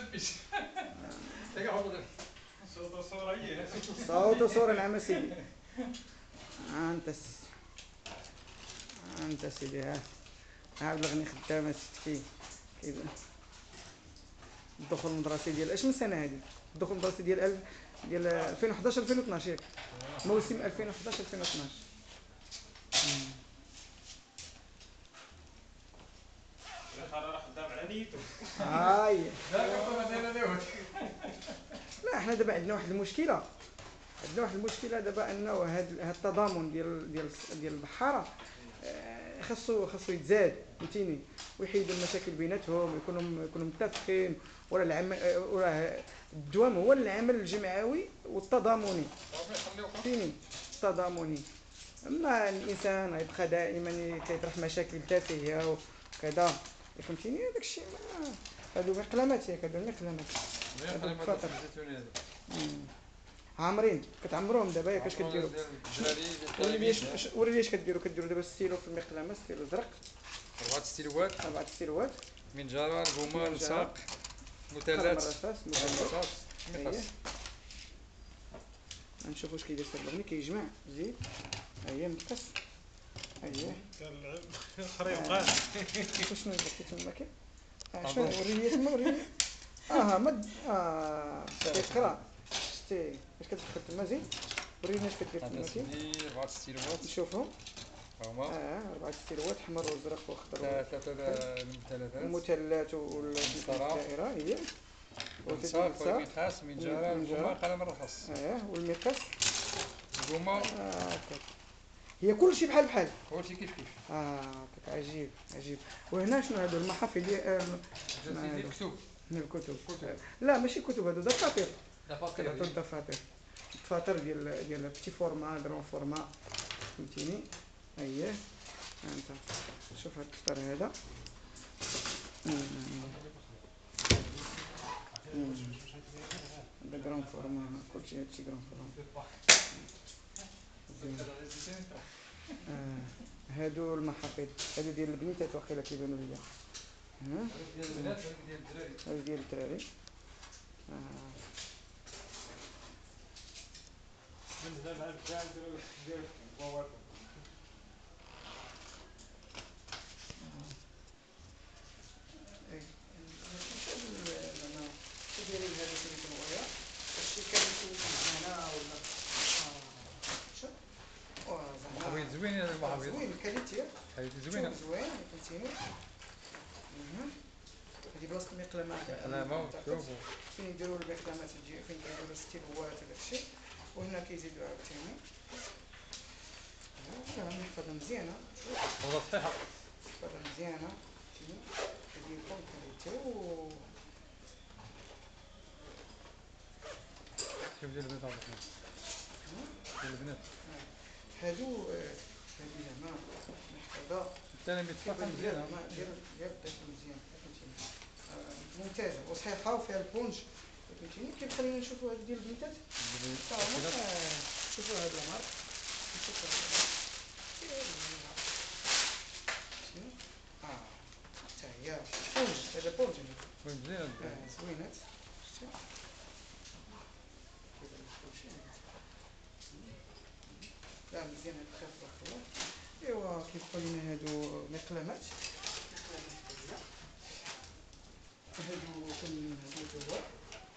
تنفس. صوت وصورة هي. صوت وصورة، نعم سيدي. انت انت سيدي، ها بلغني خدامة كي كيبان. الدخول المدرسي ديال اش من سنة هادي؟ الدخول المدرسي ديال 2011 2012 ياك؟ موسم 2011 2012. الخرا راه خدام على نيتو. هاي. لا كنت دايره نيوت. لا حنا دابا عندنا واحد المشكلة، دابا انه هاد التضامن ديال البحارة خاصو يتزاد، فهمتيني، ويحيدوا المشاكل بيناتهم، يكونوا متفقين، ولا العمل ولا الدوام هو العمل الجمعوي والتضامني، فهمتيني، التضامني. اما الانسان غيبقى دائما كيطرح مشاكل تافهه وكذا، فهمتيني، هذاك الشيء هادو مقلمات ياك، هادو مقلمات، هادو بخطر. عامرين كتعمروهم دابا ياك؟ اش كديروا؟ وريني اش كديروا دابا الستيلو في المقلمه، ستيلو زرق، 4 ستيلوات، منجره، البومه، الساق، قلم مثلث، الرصاص، مقص. اييه. نشوف واش كيدير سلمني، كيجمع زيد، اييه مقص، اييه. خريطة. شنو درتي تما كي؟ شنو وريني تما، وريني. مد كيقرا، شتي اش كتدخل تما، زيد وريني اش كدير تما كي. 4 ستيلوات نشوفهم. هما 4 ستيلوات، احمر وازرق واخضر، 3 المثلثات، المثلث والدائره، هي الساق والمقاس، منجره، البومه، قلم الرصاص، والمقص، البومه، هي كلشي بحال كلشي كيف كيف. عجيب عجيب. وهنا شنو هادو المحافل ديال سيدي الكتب. الكتب. لا ماشي كتب، هادو دفاتر. دفاتر ديال بتي فورما، غرون فورما، فهمتيني. اييه، انت شوف هاد الدفتر هذا، هذا غرون فورما، كلشي هادشي غرون فورما. هادو المحافظ، هادو ديال البنيتات واقيلا كيبانوا ليا. هادو ديال الدراري. محاويل زوينين هاد المحاويل. زوين الكاليتي، حيت زوينه. زوين، فهمتيني. هادي بلاصة المقلمة، شوفوا فين يديروا المقلمات، فين يديروا الستيلوات وداكشي، وهنا كيزيدوا عاوتاني. محفظة مزيانة، والله صحيحه. محفظة مزيانة، فهمتيني، هادي بون كاليتي. شوف ديال البنات، ديال البنات هادو زعما محفظة التلاميذ صافي مزيانه. ديال الطفل مزيان، فهمتيني، ممتازة وصحيحة وفيها البونج، فهمتيني. كيخلينا نشوفوا هاد ديال البنيتات، شوفوا هاد المارك، نشوفوا حتى هي بونج، هذا بونج مزيان. زوينات. لا مزيان هاد الخيط الاخضر. ايوا كيبقاو لينا هادو مقلمات، هادو كاين هادو هو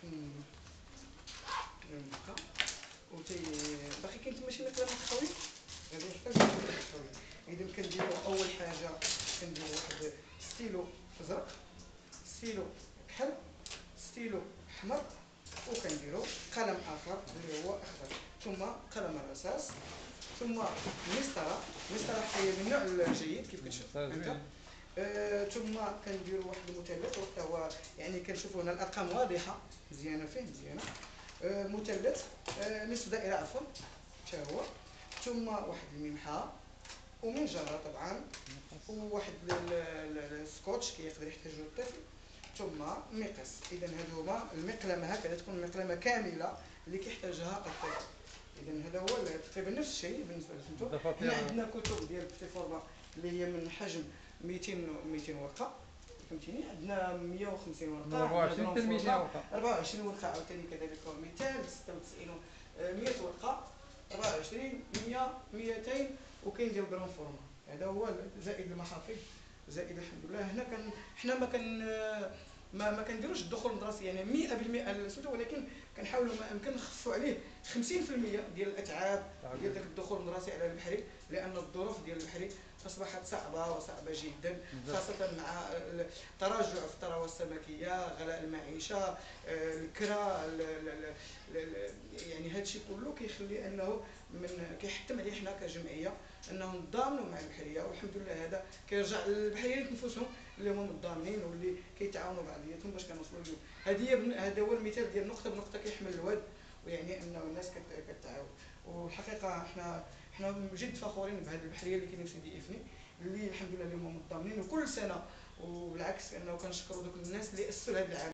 كنبقى باقي كاين تما شي مقلمات خويا، غادي نحتاج خويا. اذا كنديرو اول حاجه، كنديرو واحد ستيلو ازرق، ستيلو كحل، ستيلو احمر، وكنديرو قلم اخر اللي هو اخضر، ثم قلم الرصاص، ثم مسطره حتى هي من النوع الجيد كيف كتشوف انت. ثم كنديروا واحد المثلث، وحتى هو يعني كنشوفوا هنا الارقام واضحه مزيانه فيه، مزيانه. مثلث نصف دائره عفوا حتى هو، ثم واحد الممحى ومنجره طبعا، وواحد السكوتش كيقدر يحتاجه الطفل، ثم مقص. اذا هادو هما المقلمه، هكذا تكون المقلمه كامله اللي كيحتاجها الطفل. اذا هذا هو تقريبا نفس الشيء بالنسبه للفهمتوا. هنا عندنا كتب ديال بتي فورما اللي هي من حجم 200 ورقه، فهمتيني. عندنا 150 ورقه، 24 حتى 200 ورقه. 24 ورقه عاوتاني كذلك 296 100 ورقه، 24 100 200 وكاين ديال جرام فورما. هذا هو زائد المحافظ، زائد الحمد لله. هنا حنا ما كنديروش الدخول المدرسي يعني 100% للسوده، ولكن كنحاولوا ما امكن نخفوا عليه 50% ديال الاتعاب ديال داك الدخول المدرسي على البحري، لان الظروف ديال البحري اصبحت صعبه جدا، خاصه مع التراجع في الثروه السمكيه، غلاء المعيشه، الكرا، يعني هذا الشيء كله كيخلي انه كيحتم عليه حنا كجمعيه انهم نتضامنوا مع البحريه، والحمد لله هذا كيرجع للبحريين نفسهم اللي هما متضامنين واللي كيتعاونوا بعضياتهم باش كنوصلوا اليوم. هذا هو المثال ديال نقطه بنقطه كيحمل الواد، ويعني انه الناس كتعاون. والحقيقه حنا بجد فخورين بهذه البحريه اللي كاينين في سيدي افني، اللي الحمد لله اللي هما متضامنين وكل سنه، وبالعكس انه كنشكروا دوك الناس اللي اسسوا هذا العمل.